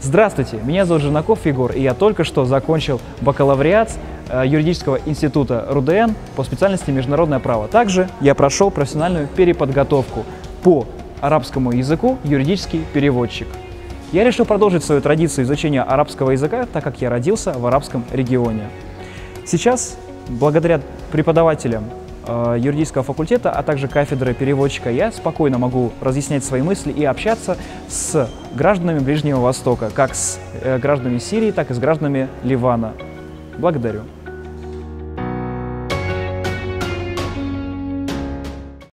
Здравствуйте, меня зовут Женаков Егор, и я только что закончил бакалавриат юридического института РУДН по специальности международное право. Также я прошел профессиональную переподготовку по арабскому языку юридический переводчик. Я решил продолжить свою традицию изучения арабского языка, так как я родился в арабском регионе. Сейчас, благодаря преподавателям юридического факультета, а также кафедры переводчика, я спокойно могу разъяснять свои мысли и общаться с гражданами Ближнего Востока, как с гражданами Сирии, так и с гражданами Ливана. Благодарю.